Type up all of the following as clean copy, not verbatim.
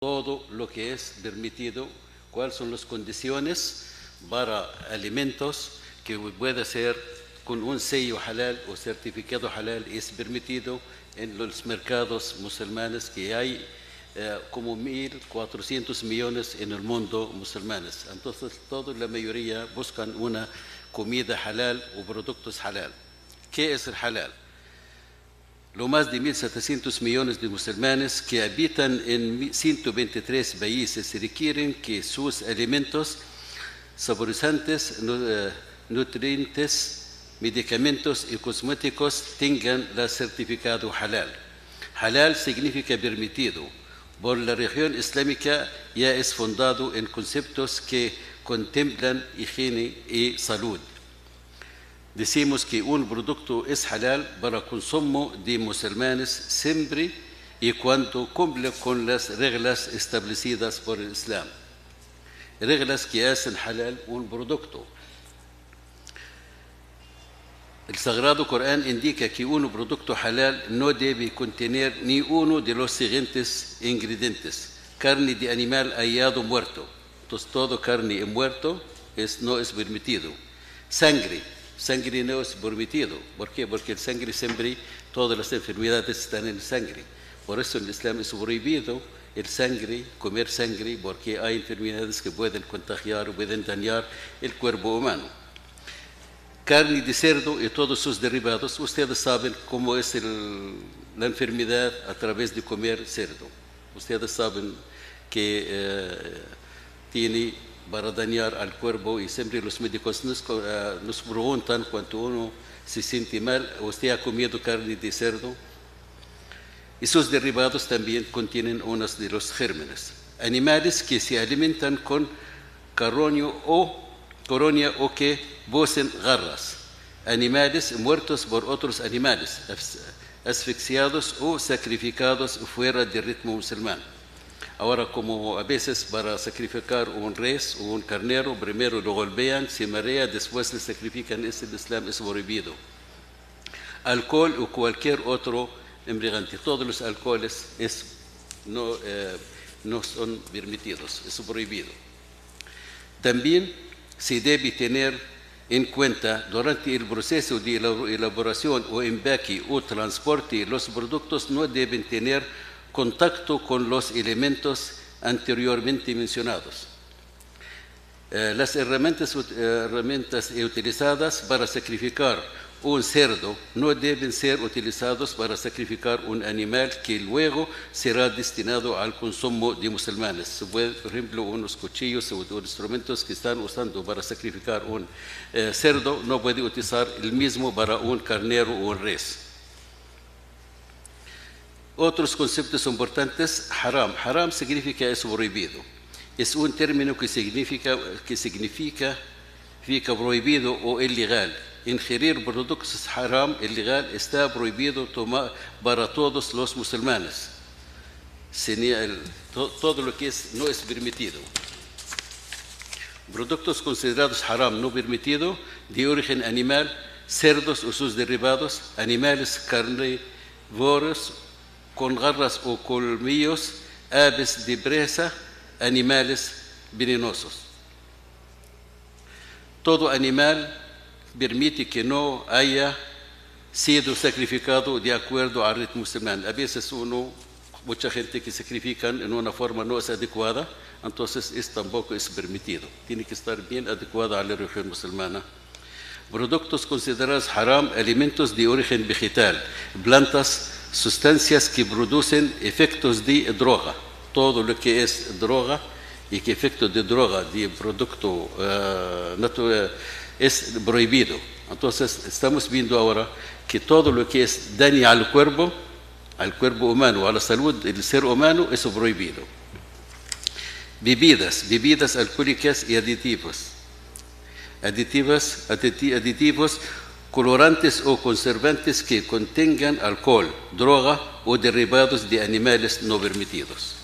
todo lo que es permitido, cuáles son las condiciones para alimentos que puede ser con un sello halal o certificado halal es permitido en los mercados musulmanes que hay como 1.400 millones en el mundo musulmanes. Entonces, la mayoría buscan una comida halal o productos halal. ¿Qué es el halal? Lo más de 1.700 millones de musulmanes que habitan en 123 países requieren que sus alimentos, saborizantes, nutrientes, medicamentos y cosméticos tengan el certificado halal. Halal significa permitido. Por la región islámica ya es fundado en conceptos que contemplan higiene y salud. Decimos que un producto es halal para consumo de musulmanes siempre y cuando cumple con las reglas establecidas por el Islam. Reglas que hacen halal un producto. El Sagrado Corán indica que un producto halal no debe contener ni uno de los siguientes ingredientes: carne de animal hallado muerto. Entonces, todo carne muerto no es permitido. Sangre no es permitido. ¿Por qué? Porque el sangre siempre, todas las enfermedades están en sangre. Por eso en el Islam es prohibido el sangre, comer sangre, porque hay enfermedades que pueden contagiar o pueden dañar el cuerpo humano. Carne de cerdo y todos sus derivados. Ustedes saben cómo es la enfermedad a través de comer cerdo. Ustedes saben que tiene para dañar al cuerpo y siempre los médicos nos preguntan cuando uno se siente mal: ¿usted ha comido carne de cerdo? Y sus derivados también contienen unos de los gérmenes. Animales que se alimentan con coronia o que poseen garras. Animales muertos por otros animales, asfixiados o sacrificados fuera del ritmo musulmán. Ahora, como a veces para sacrificar un res o un carnero, primero lo golpean, se marea, después le sacrifican, el Islam es prohibido. Alcohol o cualquier otro embriagante, todos los alcoholes no son permitidos, es prohibido. También se debe tener en cuenta durante el proceso de elaboración o empaque o transporte, los productos no deben tener contacto con los elementos anteriormente mencionados. Las herramientas utilizadas para sacrificar un cerdo no deben ser utilizadas para sacrificar un animal que luego será destinado al consumo de musulmanes. Por ejemplo, unos cuchillos o instrumentos que están usando para sacrificar un cerdo no puede utilizar el mismo para un carnero o un res. Otros conceptos importantes: haram. Haram significa es prohibido. Es un término que significa prohibido o ilegal. Ingerir productos haram, ilegal, está prohibido para todos los musulmanes. Todo lo que no es permitido. Productos considerados haram, no permitido, de origen animal: cerdos o sus derivados, animales carnívoros con garras o colmillos, aves de presa, animales venenosos. Todo animal permite que no haya sido sacrificado de acuerdo al ritmo musulmán. A veces mucha gente que sacrifican en una forma no es adecuada, entonces tampoco es permitido. Tiene que estar bien adecuada a la religión musulmana. Productos considerados haram: alimentos de origen vegetal, plantas, sustancias que producen efectos de droga. Todo lo que es droga y que efecto de droga, de producto natural, es prohibido. Entonces, estamos viendo ahora que todo lo que es daño al cuerpo humano, a la salud del ser humano, es prohibido. Bebidas alcohólicas y aditivos, colorantes o conservantes que contengan alcohol, droga o derivados de animales no permitidos.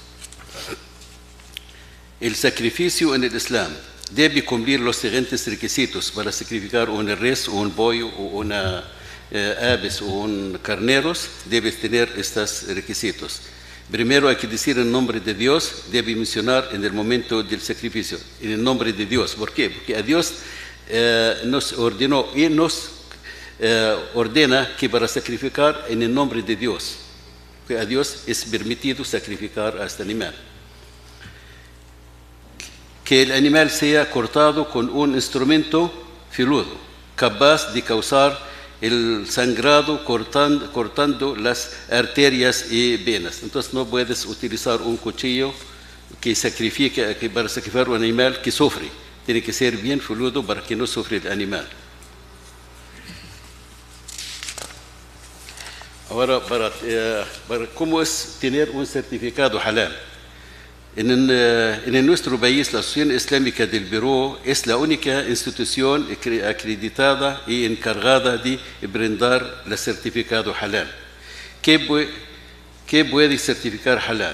El sacrificio en el Islam debe cumplir los siguientes requisitos para sacrificar un res o un pollo o una aves o un carneros. Debe tener estos requisitos: Primero hay que decir el nombre de Dios, debe mencionar en el momento del sacrificio, en el nombre de Dios. ¿Por qué? Porque a Dios nos ordenó y nos ordena que para sacrificar en el nombre de Dios. Porque a Dios es permitido sacrificar a este animal. Que el animal sea cortado con un instrumento filudo, capaz de causar el sangrado cortando las arterias y venas. Entonces no puedes utilizar un cuchillo que para sacrificar un animal que sufre. Tiene que ser bien filudo para que no sufra el animal. Ahora, para cómo es tener un certificado halal. En nuestro país, la Asociación Islámica del Perú es la única institución acreditada y encargada de brindar el certificado halal. ¿Qué puede certificar halal?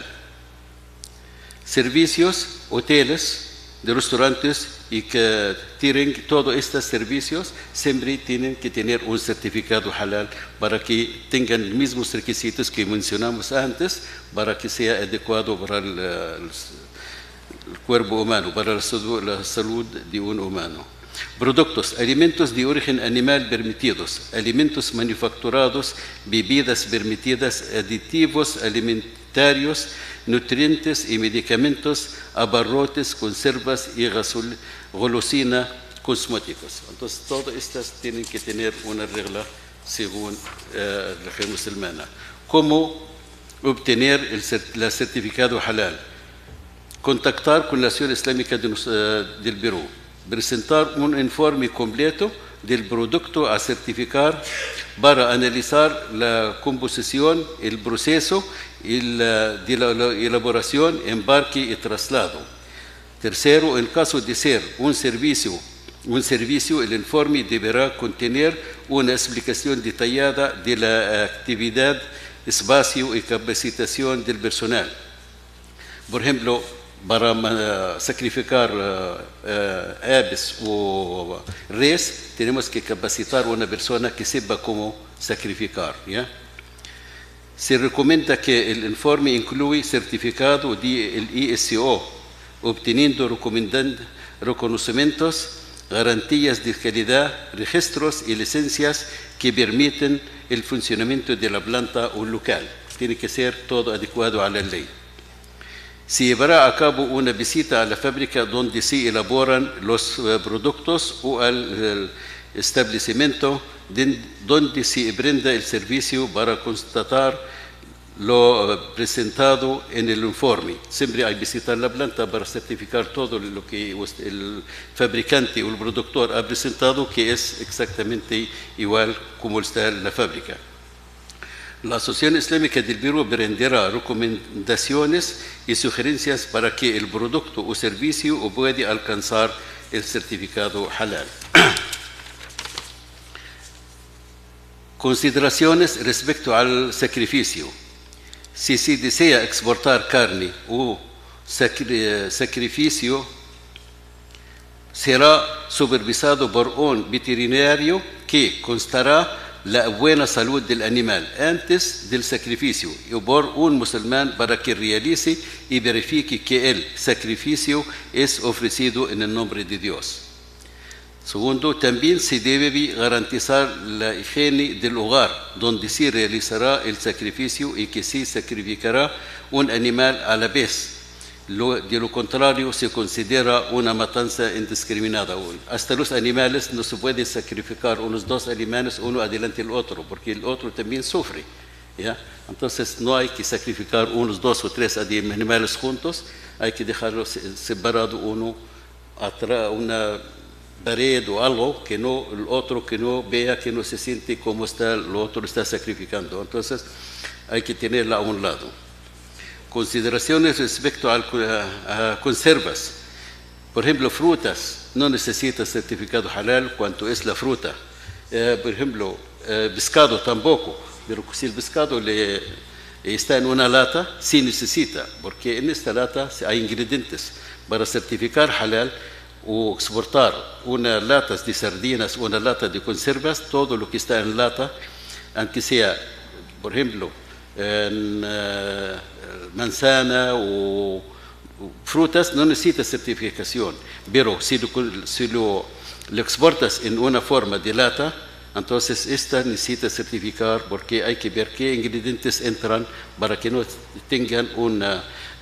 Servicios, hoteles, de restaurantes y catering, todos estos servicios siempre tienen que tener un certificado halal para que tengan los mismos requisitos que mencionamos antes, para que sea adecuado para el cuerpo humano, para la salud de un humano. Productos, alimentos de origen animal permitidos, alimentos manufacturados, bebidas permitidas, aditivos alimentarios, nutrientes y medicamentos, abarrotes, conservas y golosina, cosméticos. Entonces, todas estas tienen que tener una regla según la religión musulmana. ¿Cómo obtener el certificado halal? Contactar con la Asociación Islámica del Perú. Presentar un informe completo del producto a certificar para analizar la composición, el proceso de la elaboración, embarque y traslado. Tercero, en caso de ser un servicio, el informe deberá contener una explicación detallada de la actividad, espacio y capacitación del personal. Por ejemplo, para sacrificar aves o res, tenemos que capacitar a una persona que sepa cómo sacrificar, ¿ya? Se recomienda que el informe incluya certificado del ISO, obteniendo reconocimientos, garantías de calidad, registros y licencias que permiten el funcionamiento de la planta o local. Tiene que ser todo adecuado a la ley. Se llevará a cabo una visita a la fábrica donde se elaboran los productos o al establecimiento donde se brinda el servicio para constatar lo presentado en el informe. Siempre hay que visitar la planta para certificar todo lo que el fabricante o el productor ha presentado, que es exactamente igual como está en la fábrica. La Asociación Islámica del Perú brindará recomendaciones y sugerencias para que el producto o servicio pueda alcanzar el certificado halal. Consideraciones respecto al sacrificio. Si se desea exportar carne o sacrificio, será supervisado por un veterinario que constará la buena salud del animal antes del sacrificio y por un musulmán para que realice y verifique que el sacrificio es ofrecido en el nombre de Dios. Segundo, también se debe garantizar la higiene del hogar donde se realizará el sacrificio y que se sacrificará un animal a la vez. De lo contrario, se considera una matanza indiscriminada. Hasta los animales no se puede sacrificar unos dos animales, uno adelante del otro, porque el otro también sufre, ¿ya? Entonces no hay que sacrificar unos dos o tres animales juntos, hay que dejarlos separados uno atrás, una pared o algo, que no, el otro que no vea, que no se siente como está, el otro está sacrificando. Entonces hay que tenerla a un lado. Consideraciones respecto a conservas. Por ejemplo, frutas. No necesita certificado halal cuanto es la fruta. Por ejemplo, pescado tampoco. Pero si el pescado está en una lata, sí necesita, porque en esta lata hay ingredientes. Para certificar halal o exportar unas latas de sardinas o una lata de conservas, todo lo que está en lata, aunque sea, por ejemplo, en manzana o frutas, no necesita certificación. Pero si lo exportas en una forma de lata, entonces esta necesita certificar porque hay que ver qué ingredientes entran para que no tengan una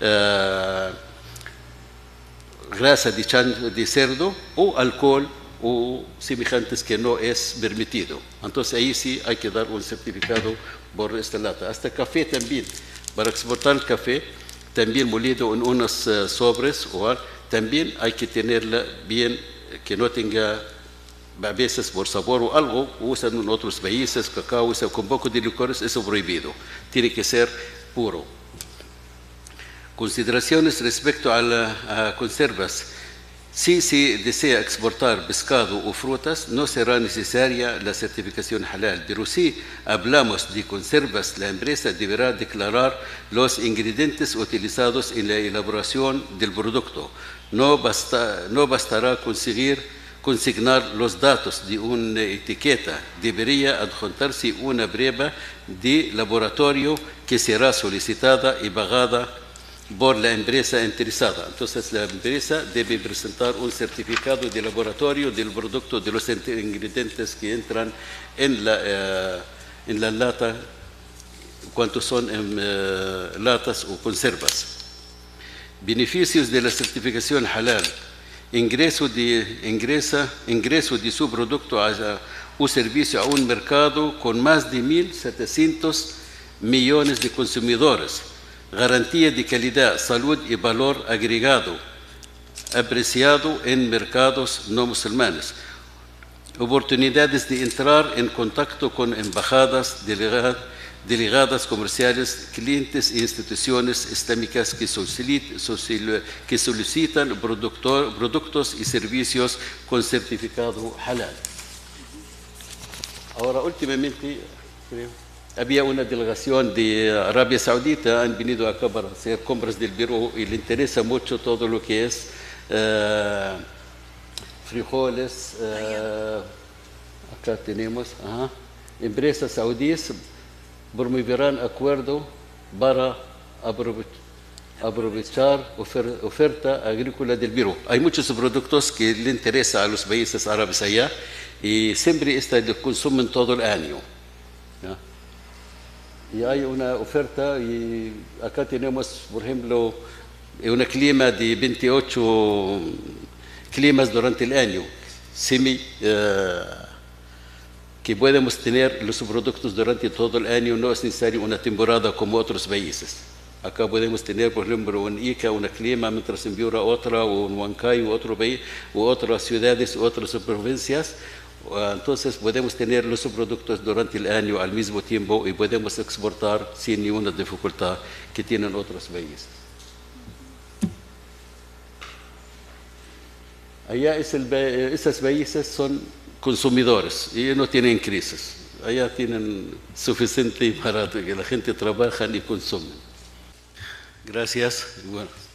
grasa de cerdo o alcohol o semejantes que no es permitido. Entonces ahí sí hay que dar un certificado por esta lata. Hasta café también. Para exportar el café, también molido en unos sobres, también hay que tenerla bien, que no tenga a veces por sabor o algo, usan en otros países, cacao, usan con poco de licores, eso es prohibido. Tiene que ser puro. Consideraciones respecto a conservas. Si se desea exportar pescado o frutas, no será necesaria la certificación halal, pero si hablamos de conservas, la empresa deberá declarar los ingredientes utilizados en la elaboración del producto. No bastará consignar los datos de una etiqueta, debería adjuntarse una prueba de laboratorio que será solicitada y pagada por la empresa interesada. Entonces la empresa debe presentar un certificado de laboratorio del producto, de los ingredientes que entran en la lata, cuántos son en latas o conservas. Beneficios de la certificación halal. Ingreso de su producto o servicio a un mercado con más de 1.700 millones de consumidores. Garantía de calidad, salud y valor agregado, apreciado en mercados no musulmanes. Oportunidades de entrar en contacto con embajadas, delegadas comerciales, clientes e instituciones islámicas que solicitan productos y servicios con certificado halal. Ahora, últimamente, creo, había una delegación de Arabia Saudita, han venido acá para hacer compras del Perú y le interesa mucho todo lo que es frijoles. Acá tenemos empresas saudíes promoverán acuerdo para aprovechar oferta agrícola del Perú. Hay muchos productos que le interesan a los países árabes allá y siempre lo consumen todo el año. ¿Ya? Y hay una oferta y acá tenemos, por ejemplo, un clima de 28 climas durante el año, que podemos tener los productos durante todo el año, no es necesario una temporada como otros países. Acá podemos tener, por ejemplo, en Ica una clima, mientras en Piura otra, o en Huancay u otro país, u otras ciudades, u otras provincias. Entonces podemos tener los productos durante el año al mismo tiempo y podemos exportar sin ninguna dificultad que tienen otros países. Allá esos países son consumidores y no tienen crisis. Allá tienen suficiente y barato que la gente trabaja y consume. Gracias. Bueno.